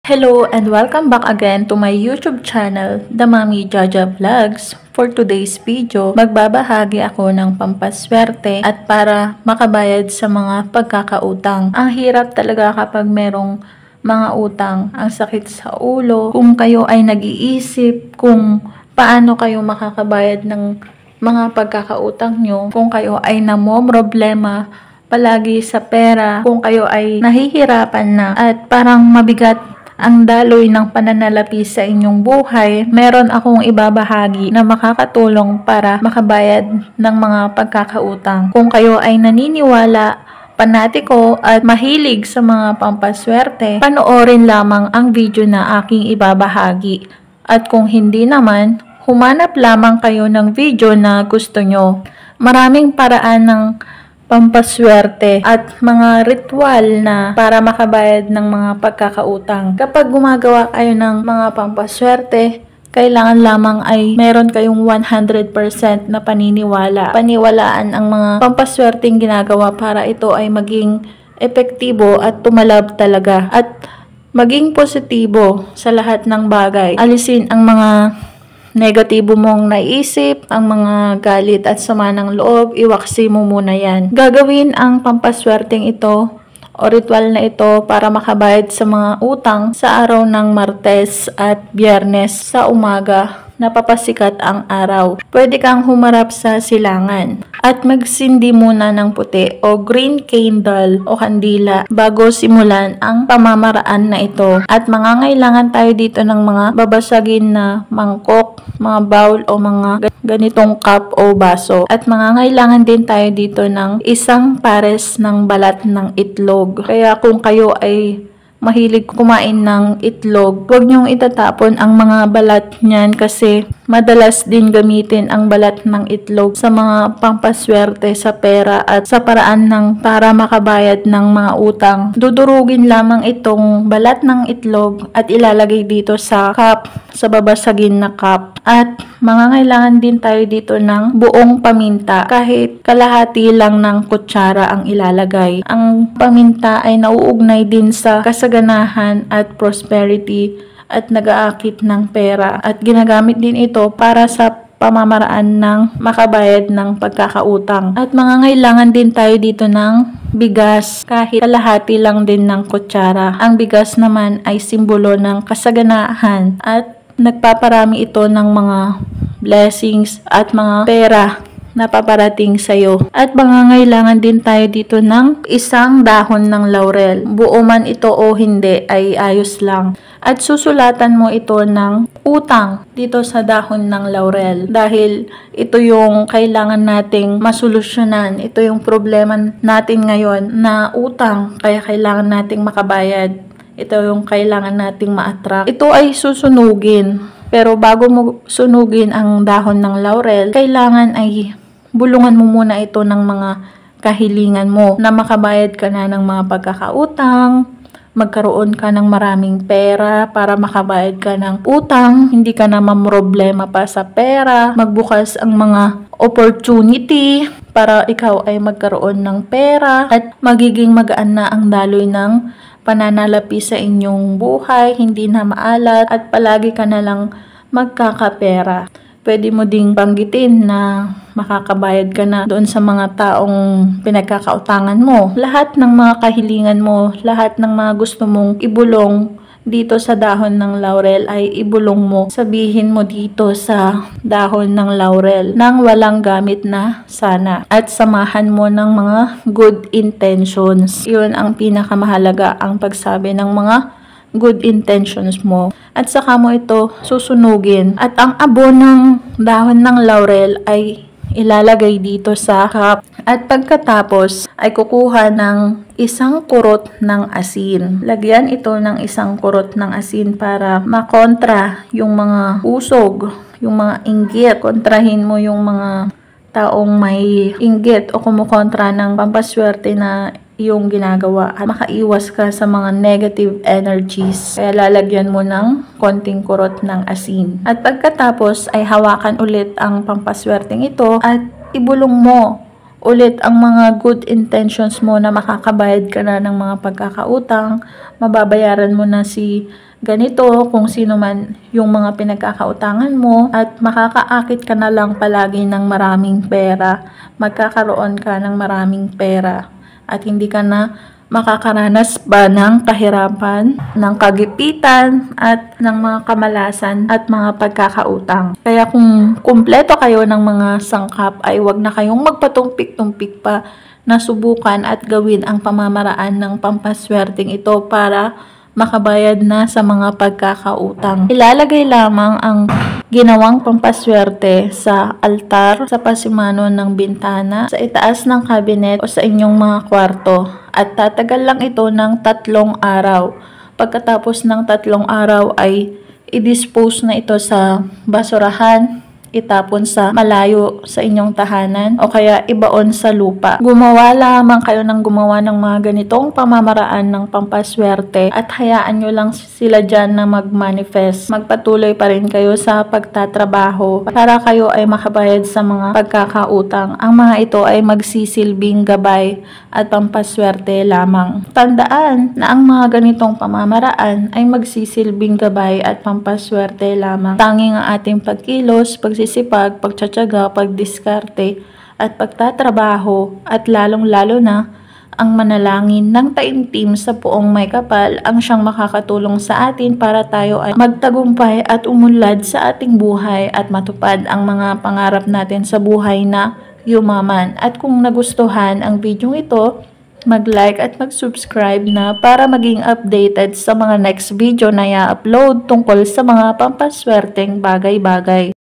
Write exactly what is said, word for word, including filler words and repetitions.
Hello and welcome back again to my YouTube channel, The Mommy Jaja Vlogs. For today's video, magbabahagi ako ng pampaswerte at para makabayad sa mga pagkakautang. Ang hirap talaga kapag merong mga utang, ang sakit sa ulo, kung kayo ay nag-iisip kung paano kayo makakabayad ng mga pagkakautang nyo, kung kayo ay namomroblema palagi sa pera, kung kayo ay nahihirapan na at parang mabigat ang daloy ng pananalapi sa inyong buhay, meron akong ibabahagi na makakatulong para makabayad ng mga pagkakautang. Kung kayo ay naniniwala, panatiko at mahilig sa mga pampaswerte, panoorin lamang ang video na aking ibabahagi. At kung hindi naman, humanap lamang kayo ng video na gusto nyo. Maraming paraan ng pampaswerte at mga ritual na para makabayad ng mga pagkakautang. Kapag gumagawa kayo ng mga pampaswerte, kailangan lamang ay meron kayong one hundred percent na paniniwala. Paniwalaan ang mga pampaswerteng ginagawa para ito ay maging epektibo at tumalab talaga. At maging positibo sa lahat ng bagay. Alisin ang mga negatibo mong naisip, ang mga galit at sama ng loob, iwaksi mo muna yan. Gagawin ang pampaswerteng ito o ritual na ito para makabayad sa mga utang sa araw ng Martes at Biyernes sa umaga. Napapasikat ang araw. Pwede kang humarap sa silangan at magsindi muna ng puti o green candle o kandila bago simulan ang pamamaraan na ito. At mangangailangan tayo dito ng mga babasagin na mangkok, mga bowl o mga ganitong cup o baso. At mangangailangan din tayo dito ng isang pares ng balat ng itlog. Kaya kung kayo ay mahilig kumain ng itlog, huwag niyong itatapon ang mga balat niyan kasi madalas din gamitin ang balat ng itlog sa mga pampaswerte sa pera at sa paraan ng para makabayad ng mga utang. Dudurugin lamang itong balat ng itlog at ilalagay dito sa cup, sa babasagin na cup. At mangangailangan din tayo dito ng buong paminta, kahit kalahati lang ng kutsara ang ilalagay. Ang paminta ay nauugnay din sa kasaganahan at prosperity at nag-aakit ng pera at ginagamit din ito para sa pamamaraan ng makabayad ng pagkakautang. At mangangailangan din tayo dito ng bigas, kahit kalahati lang din ng kutsara. Ang bigas naman ay simbolo ng kasaganahan at nagpaparami ito ng mga blessings at mga pera na paparating sa'yo. At mangangailangan din tayo dito ng isang dahon ng laurel. Buo man ito o hindi ay ayos lang. At susulatan mo ito ng utang dito sa dahon ng laurel. Dahil ito yung kailangan nating masolusyonan. Ito yung problema natin ngayon na utang. Kaya kailangan nating makabayad. Ito yung kailangan nating ma-attract. Ito ay susunugin. Pero bago mo sunugin ang dahon ng laurel, kailangan ay bulungan mo muna ito ng mga kahilingan mo na makabayad ka na ng mga pagkakautang, magkaroon ka ng maraming pera para makabayad ka ng utang, hindi ka na mamroblema pa sa pera, magbukas ang mga opportunity para ikaw ay magkaroon ng pera at magiging magaan na ang daloy ng pananalapi sa inyong buhay, hindi na maalat at palagi ka na lang magkakapera. Pwede mo ding banggitin na makakabayad ka na doon sa mga taong pinagkakautangan mo. Lahat ng mga kahilingan mo, lahat ng mga gusto mong ibulong dito sa dahon ng laurel ay ibulong mo. Sabihin mo dito sa dahon ng laurel nang walang gamit na sana. At samahan mo ng mga good intentions. Yun ang pinakamahalaga, ang pagsabi ng mga good intentions mo. At saka mo ito susunugin. At ang abo ng dahon ng laurel ay ilalagay dito sa cup. At pagkatapos ay kukuha ng isang kurot ng asin. Lagyan ito ng isang kurot ng asin para makontra yung mga usog, yung mga inggit. Kontrahin mo yung mga taong may inggit o kumukontra ng pampaswerte na yung ginagawa at makaiwas ka sa mga negative energies. Kaya lalagyan mo ng konting kurot ng asin. At pagkatapos ay hawakan ulit ang pampaswerteng ito at ibulong mo ulit ang mga good intentions mo na makakabayad ka na ng mga pagkakautang, mababayaran mo na si ganito kung sino man yung mga pinagkakautangan mo, at makakaakit ka na lang palagi ng maraming pera, magkakaroon ka ng maraming pera at hindi ka na makakaranas ba ng kahirapan, ng kagipitan, at ng mga kamalasan at mga pagkakautang. Kaya kung kumpleto kayo ng mga sangkap ay wag na kayong magpatumpik-tumpik pa na subukan at gawin ang pamamaraan ng pampaswerteng ito para makabayad na sa mga pagkakautang. Ilalagay lamang ang ginawang pampaswerte sa altar, sa pasimano ng bintana, sa itaas ng cabinet o sa inyong mga kwarto, at tatagal lang ito ng tatlong araw. Pagkatapos ng tatlong araw ay i-dispose na ito sa basurahan, itapon sa malayo sa inyong tahanan o kaya ibaon sa lupa. Gumawa lamang kayo ng gumawa ng mga ganitong pamamaraan ng pampaswerte at hayaan nyo lang sila dyan na mag-manifest. Magpatuloy pa rin kayo sa pagtatrabaho para kayo ay makabayad sa mga pagkakautang. Ang mga ito ay magsisilbing gabay at pampaswerte lamang. Tandaan na ang mga ganitong pamamaraan ay magsisilbing gabay at pampaswerte lamang. Tanging ang ating pagkilos, pagsisipag, pagtsatsaga, pagdiskarte, at pagtatrabaho, at lalong-lalo na ang manalangin ng taimtim sa Poong May Kapal ang siyang makakatulong sa atin para tayo ay magtagumpay at umunlad sa ating buhay at matupad ang mga pangarap natin sa buhay na yumaman. At kung nagustuhan ang video ito, mag-like at mag-subscribe na para maging updated sa mga next video na i-upload tungkol sa mga pampaswerteng bagay-bagay.